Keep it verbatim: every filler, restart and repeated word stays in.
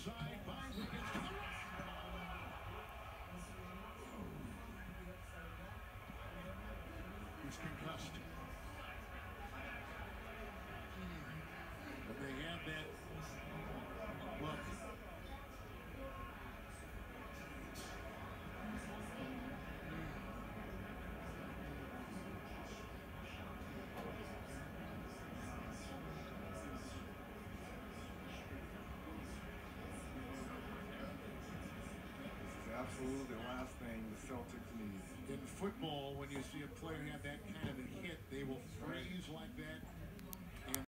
side. Bosley gets to the right. He's concussed. But they have that look. Absolutely the last thing the Celtics need. In football, when you see a player have that kind of a hit, they will freeze like that.